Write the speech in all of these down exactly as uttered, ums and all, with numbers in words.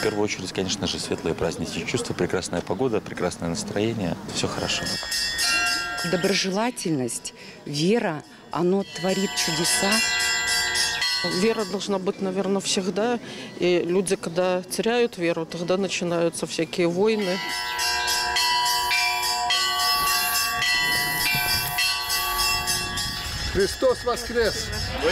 первую очередь, конечно же, светлые праздничные чувства, прекрасная погода, прекрасное настроение. Все хорошо. Доброжелательность, вера, оно творит чудеса. Вера должна быть, наверное, всегда. И люди, когда теряют веру, тогда начинаются всякие войны. Христос воскрес!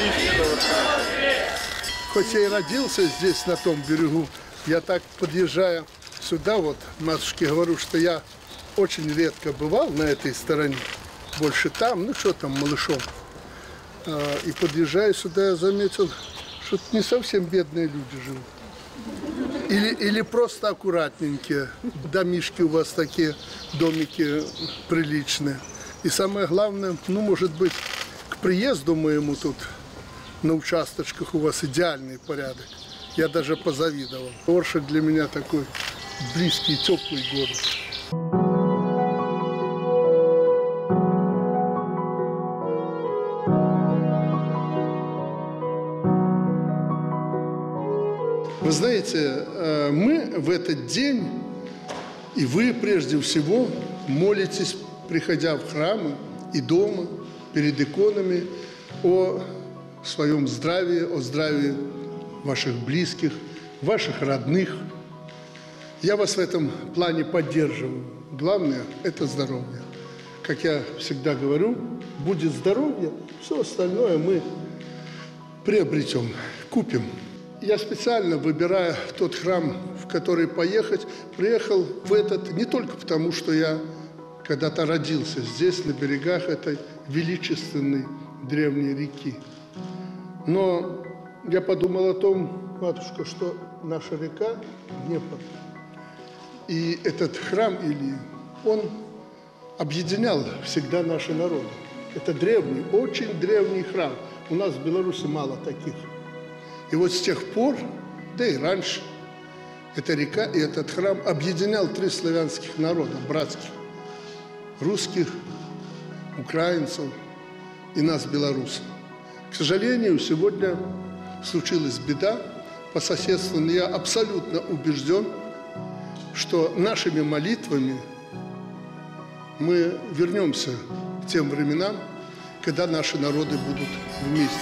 Хоть я и родился здесь, на том берегу, я так, подъезжая сюда, вот, матушке говорю, что я очень редко бывал на этой стороне. Больше там, ну что там, малышом. И подъезжая сюда, я заметил, что не совсем бедные люди живут. Или, или просто аккуратненькие. Домишки у вас такие, домики приличные. И самое главное, ну, может быть, к приезду моему тут на участочках у вас идеальный порядок. Я даже позавидовал. Оршик для меня такой близкий, теплый город. Вы знаете, мы в этот день, и вы прежде всего, молитесь, приходя в храмы и дома, перед иконами, о своем здравии, о здравии ваших близких, ваших родных. Я вас в этом плане поддерживаю. Главное – это здоровье. Как я всегда говорю, будет здоровье, все остальное мы приобретем, купим. Я специально, выбирая тот храм, в который поехать, приехал в этот не только потому, что я когда-то родился здесь, на берегах этой величественной древней реки. Но я подумал о том, матушка, что наша река – Днепр. И этот храм Илии, он объединял всегда наши народы. Это древний, очень древний храм. У нас в Беларуси мало таких. И вот с тех пор, да и раньше, эта река и этот храм объединял три славянских народа, братских. Русских, украинцев и нас, белорусов. К сожалению, сегодня случилась беда по соседству, но я абсолютно убежден, что нашими молитвами мы вернемся к тем временам, когда наши народы будут вместе.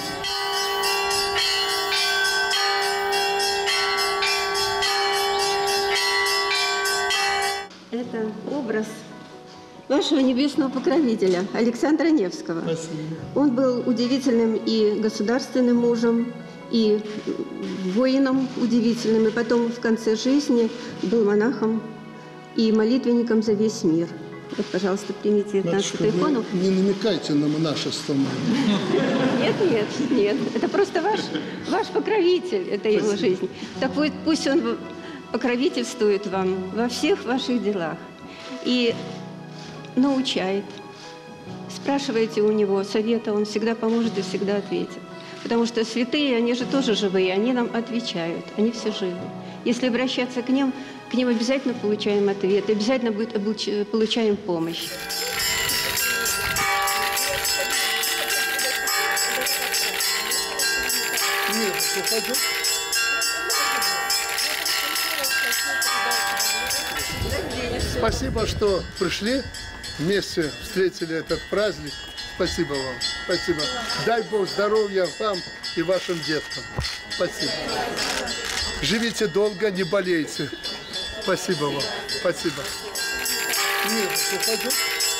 Это образ вашего небесного покровителя Александра Невского. Спасибо. Он был удивительным и государственным мужем, и воином удивительным, и потом в конце жизни был монахом и молитвенником за весь мир. Вот, пожалуйста, примите нашу икону. Не намекайте на монашество. Нет, нет, нет. Это просто ваш, ваш покровитель, это Спасибо. Его жизнь. Так вот, пусть он покровительствует вам во всех ваших делах и научает. Спрашивайте у него совета, он всегда поможет и всегда ответит. Потому что святые, они же тоже живые, они нам отвечают, они все живы. Если обращаться к ним, к ним обязательно получаем ответ, обязательно будет, получаем помощь. Спасибо, что пришли, вместе встретили этот праздник. Спасибо вам. Спасибо. Дай Бог здоровья вам и вашим деткам. Спасибо. Живите долго, не болейте. Спасибо вам. Спасибо. Нет,